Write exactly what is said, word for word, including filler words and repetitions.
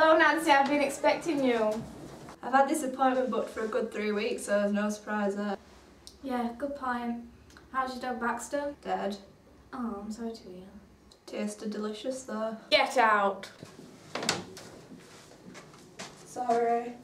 Hello Nancy, I've been expecting you. I've had this appointment booked for a good three weeks, so there's no surprise there. Yeah, good point. How's your dog Baxter? Dead. Oh, I'm sorry to hear. Tasted delicious though. Get out! Sorry.